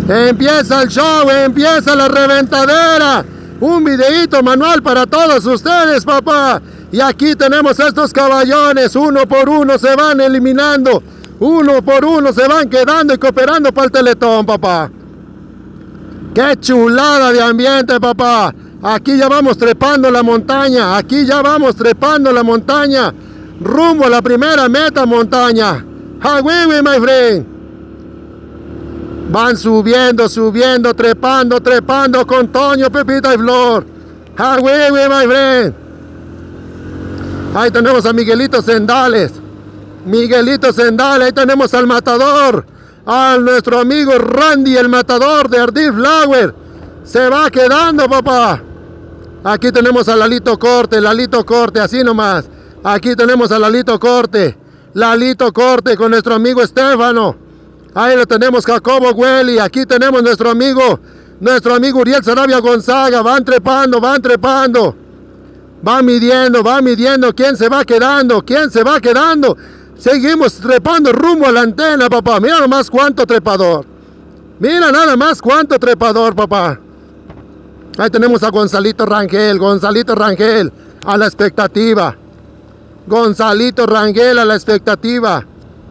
Empieza el show, empieza la reventadera. Un videíto manual para todos ustedes, papá. Y aquí tenemos estos caballones, uno por uno se van eliminando. Uno por uno se van quedando y cooperando para el Teletón, papá. ¡Qué chulada de ambiente, papá! Aquí ya vamos trepando la montaña. Aquí ya vamos trepando la montaña. Rumbo a la primera meta montaña. ¡Hawiwi, my friend! Van subiendo, subiendo, trepando, trepando con Toño, Pepita y Flor. ¡Hawiwi, my friend! Ahí tenemos a Miguelito Sendales. Miguelito Sendales, ahí tenemos al matador. A nuestro amigo Randy, el matador de Ardil Flower. Se va quedando, papá. Aquí tenemos a Lalito Corte, así nomás. Aquí tenemos a Lalito Corte con nuestro amigo Estefano. Ahí lo tenemos, Jacobo Güeli. Aquí tenemos nuestro amigo Uriel Sarabia Gonzaga. Van trepando, van trepando. Van midiendo quién se va quedando, quién se va quedando. Seguimos trepando rumbo a la antena, papá. Mira nomás cuánto trepador. Mira nada más cuánto trepador, papá. Ahí tenemos a Gonzalito Rangel, a la expectativa. Gonzalito Rangel a la expectativa.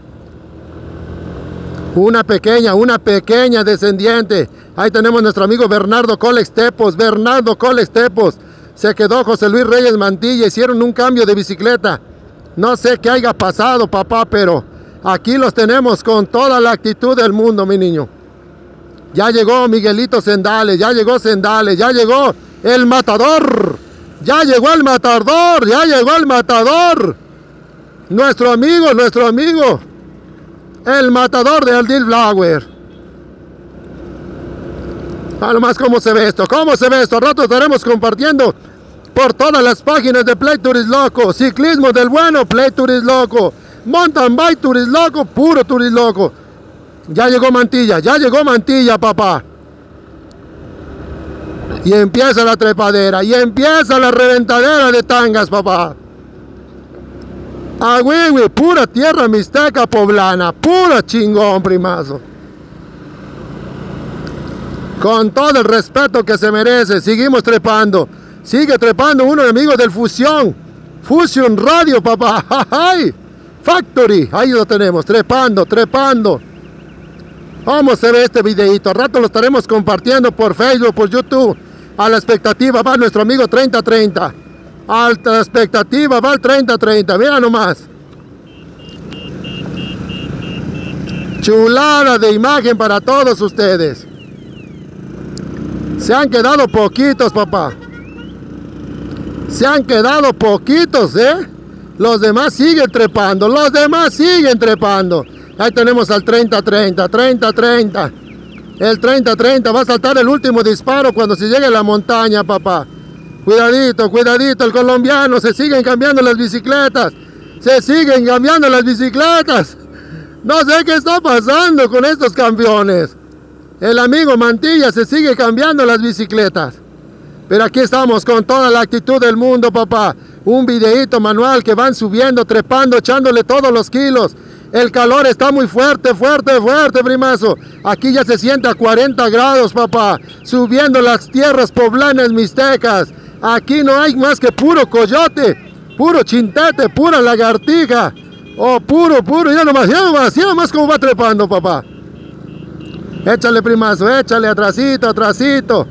Una pequeña descendiente. Ahí tenemos nuestro amigo Bernardo Colex Tepos. Se quedó José Luis Reyes Mantilla. Hicieron un cambio de bicicleta. No sé qué haya pasado, papá, pero aquí los tenemos con toda la actitud del mundo, mi niño. Ya llegó Miguelito Sendales, ya llegó el matador. Ya llegó el matador. Nuestro amigo. El matador de Ardil Flower. A lo más cómo se ve esto. Al rato estaremos compartiendo por todas las páginas de Play Turis Loco. Ciclismo del bueno, Play Turis Loco. Mountain Bike Turis Loco, puro Turis Loco. Ya llegó Mantilla, papá. Y empieza la trepadera, y empieza la reventadera de tangas, papá. Hawiwi, pura tierra mixteca poblana, pura chingón, primazo. Con todo el respeto que se merece, seguimos trepando. Sigue trepando uno amigo del Fusion Radio, papá. ¡Ay! Factory, ahí lo tenemos, trepando. Vamos a ver este videito, al rato lo estaremos compartiendo por Facebook, por YouTube. A la expectativa va nuestro amigo 3030. A la expectativa va el 3030, mira nomás. Chulada de imagen para todos ustedes. Se han quedado poquitos, papá. Se han quedado poquitos, ¿eh? Los demás siguen trepando, Ahí tenemos al 30-30. El 30-30 va a saltar el último disparo cuando se llegue a la montaña, papá. Cuidadito, el colombiano. Se siguen cambiando las bicicletas. No sé qué está pasando con estos campeones. El amigo Mantilla se sigue cambiando las bicicletas. Pero aquí estamos con toda la actitud del mundo, papá. Un videíto manual que van subiendo, trepando, echándole todos los kilos. El calor está muy fuerte, primazo. Aquí ya se siente a 40 grados, papá. Subiendo las tierras poblanas mixtecas. Aquí no hay más que puro coyote, puro chintete, pura lagartija. Oh, puro, ya nomás como va trepando, papá. Échale, primazo, échale, atrasito.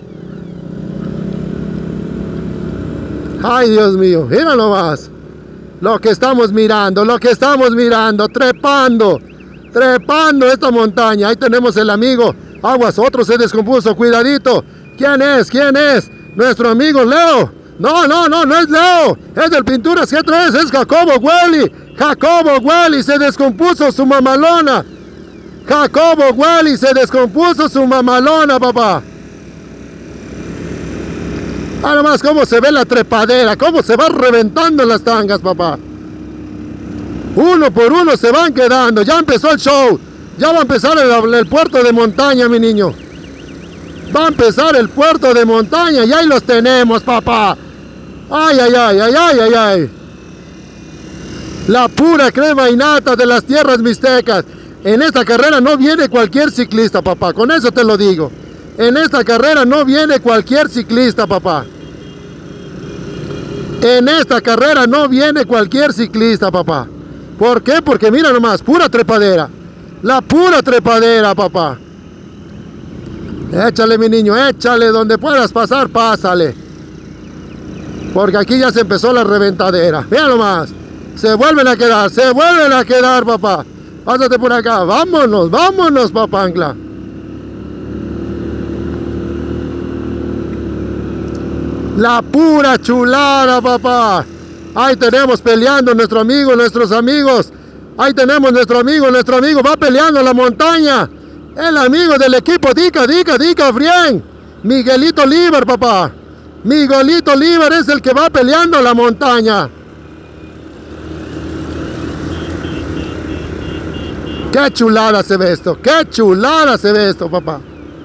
Ay, Dios mío, mira nomás. Lo que estamos mirando, trepando esta montaña. Ahí tenemos el amigo. Aguas, otro se descompuso, cuidadito. ¿Quién es? Nuestro amigo Leo. No es Leo. Es del Pinturas G3, es Jacobo Güeli. Se descompuso su mamalona. Papá. Nada más cómo se ve la trepadera, cómo se va reventando las tangas, papá. Uno por uno se van quedando. Ya empezó el show. Ya va a empezar el puerto de montaña, mi niño. Va a empezar el puerto de montaña y ahí los tenemos, papá. Ay. La pura crema innata de las tierras mixtecas. En esta carrera no viene cualquier ciclista, papá. Con eso te lo digo. En esta carrera no viene cualquier ciclista, papá. En esta carrera no viene cualquier ciclista, papá. ¿Por qué? Porque mira nomás, pura trepadera. La pura trepadera, papá. Échale, mi niño, échale. Donde puedas pasar, pásale. Porque aquí ya se empezó la reventadera. Mira nomás. Se vuelven a quedar, papá. Pásate por acá. Vámonos, vámonos, papangla. La pura chulada, papá. Ahí tenemos peleando nuestro amigo, nuestros amigos. Ahí tenemos nuestro amigo va peleando en la montaña. El amigo del equipo Dica Frien. Miguelito Líbar, papá. Miguelito Líbar es el que va peleando en la montaña. Qué chulada se ve esto. Qué chulada se ve esto, papá.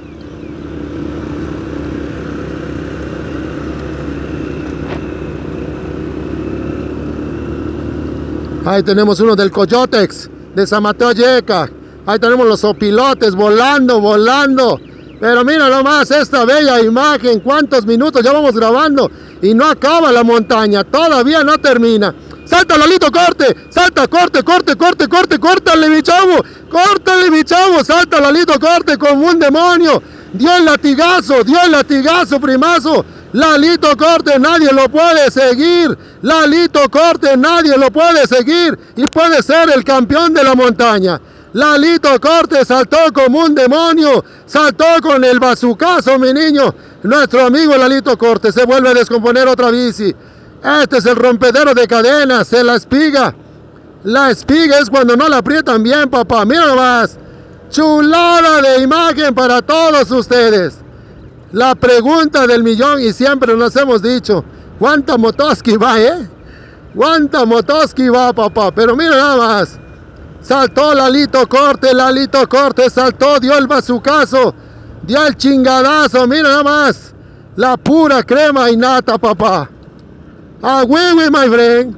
Ahí tenemos uno del Coyotex, de San Mateo Yeca. Ahí tenemos los opilotes volando, volando. Pero mira nomás esta bella imagen. ¿Cuántos minutos ya vamos grabando? Y no acaba la montaña. Todavía no termina. ¡Salta, Lalito, corte! ¡Salta, corte! ¡Córtale, mi chavo! ¡Córtale, mi chavo! ¡Salta, Lalito, corte! ¡Como un demonio! ¡Dio el latigazo, primazo! Lalito Corte, nadie lo puede seguir. Lalito Corte, nadie lo puede seguir. Y puede ser el campeón de la montaña. Lalito Corte saltó como un demonio. Saltó con el bazucazo, mi niño. Nuestro amigo Lalito Corte se vuelve a descomponer otra bici. Este es el rompedero de cadenas, la espiga. La espiga es cuando no la aprietan bien, papá. Mira nomás. Chulada de imagen para todos ustedes. La pregunta del millón, y siempre nos hemos dicho, ¿cuánta Motoski va, ¿Cuánta Motoski va, papá? Pero mira nada más. Saltó Lalito Corte, saltó, dio el bazucazo, dio el chingadazo, mira nada más. La pura crema y nata, papá. Ah, huevo, my friend.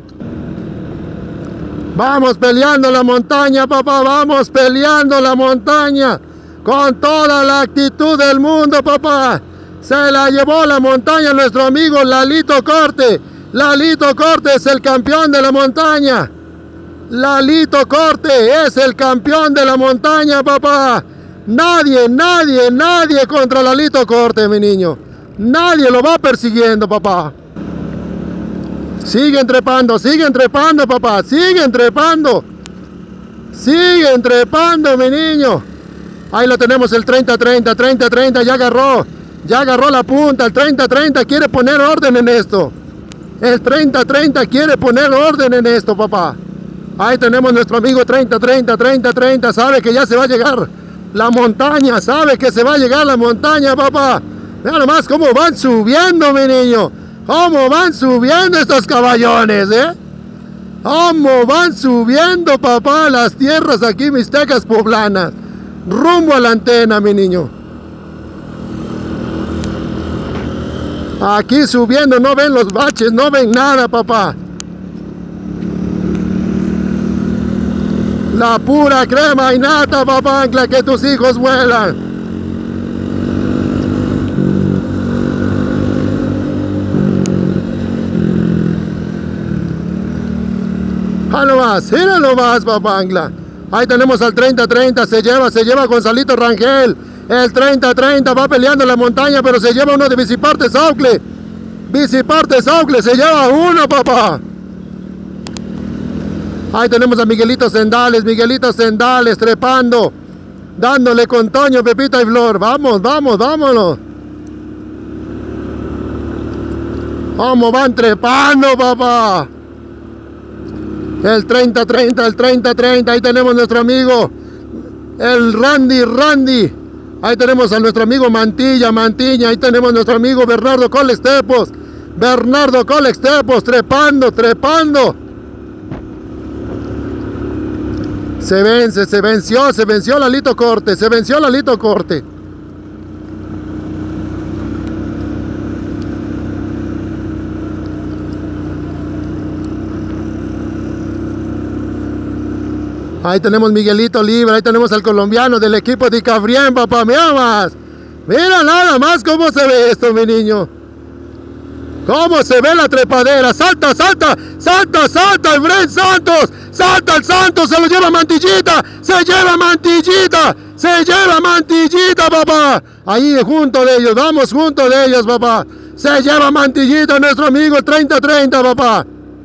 Vamos peleando la montaña, papá, vamos peleando la montaña. Con toda la actitud del mundo, papá. Se la llevó la montaña nuestro amigo Lalito Corte. Lalito Corte es el campeón de la montaña. Lalito Corte es el campeón de la montaña, papá. Nadie contra Lalito Corte, mi niño. Nadie lo va persiguiendo, papá. Siguen trepando, papá. Siguen trepando, mi niño. Ahí lo tenemos, el 30-30, ya agarró la punta. El 30-30 quiere poner orden en esto. El 30-30 quiere poner orden en esto, papá. Ahí tenemos nuestro amigo 30-30, sabe que ya se va a llegar la montaña, papá. Vean nomás cómo van subiendo, mi niño. Cómo van subiendo estos caballones, Cómo van subiendo, papá, las tierras aquí mixtecas poblanas. Rumbo a la antena, mi niño. Aquí subiendo, no ven los baches, no ven nada, papá. La pura crema y nata, papá, ancla que tus hijos vuelan. Mira nomás, papá, ancla. Ahí tenemos al 30-30, se lleva Gonzalito Rangel. El 30-30 va peleando en la montaña, pero se lleva uno de Biciparte Saucle. Biciparte Saucle, se lleva uno, papá. Ahí tenemos a Miguelito Sendales trepando, dándole con Toño, Pepita y Flor. Vámonos. Vamos, van trepando, papá. El 30-30, ahí tenemos nuestro amigo, el Randy. Ahí tenemos a nuestro amigo Mantiña, ahí tenemos a nuestro amigo Bernardo Colextepos, trepando. Se venció Lalito Corte, Ahí tenemos Miguelito libre, ahí tenemos al colombiano del equipo de Cafrien, papá, mira más. Mira nada más cómo se ve esto, mi niño. Cómo se ve la trepadera. Salta, salta, salta, salta, Efren Santos. Salta el Santos, se lo lleva Mantillita. Se lleva Mantillita. Se lleva Mantillita, papá. Ahí junto de ellos, vamos junto de ellos, papá. Se lleva Mantillita, nuestro amigo 30-30, papá.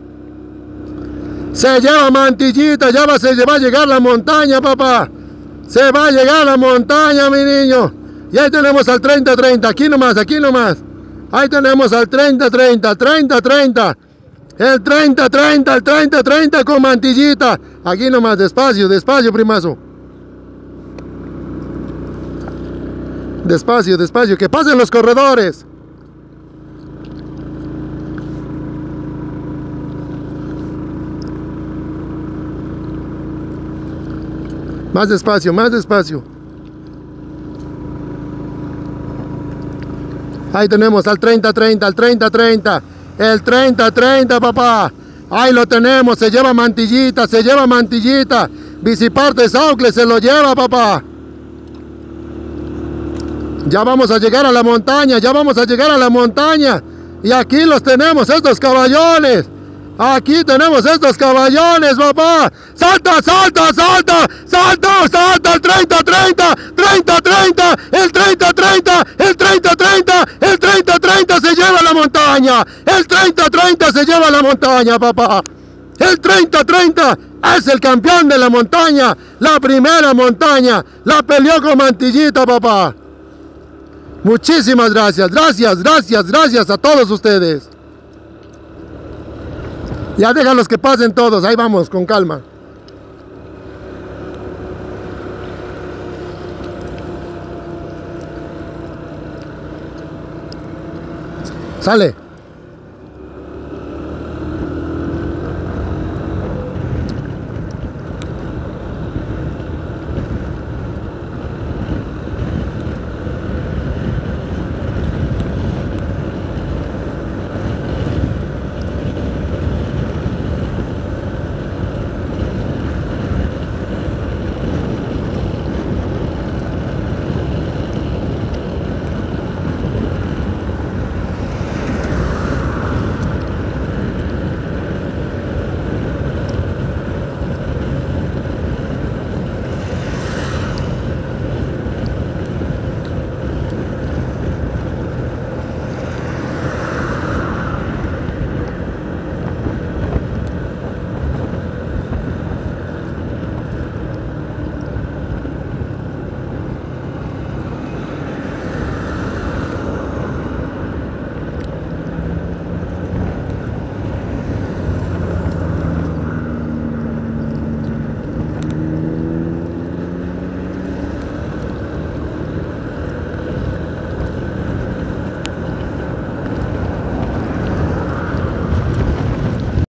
Se lleva Mantillita, se va a llegar la montaña, papá. Se va a llegar la montaña, mi niño. Y ahí tenemos al 30-30, aquí nomás, aquí nomás. Ahí tenemos al 30-30, 30-30. El 30-30, el 30-30 con Mantillita. Aquí nomás, despacio, despacio, primazo. Despacio, despacio, que pasen los corredores. Más despacio, más despacio. Ahí tenemos al 30-30, al 30-30. El 30-30, papá. Ahí lo tenemos, se lleva Mantillita, se lleva Mantillita. Biciparte Saucle se lo lleva, papá. Ya vamos a llegar a la montaña, ya vamos a llegar a la montaña. Y aquí los tenemos, estos caballones. Aquí tenemos estos caballones, papá. Salta, salta, salta, salta, salta, el 30-30, 30-30, el 30-30, el 30-30, el 30-30 se lleva a la montaña. El 30-30 se lleva a la montaña, papá. El 30-30 es el campeón de la montaña. La primera montaña la peleó con Mantillita, papá. Muchísimas gracias, gracias, gracias, gracias a todos ustedes. Ya déjalos que pasen todos, ahí vamos, con calma. Sale.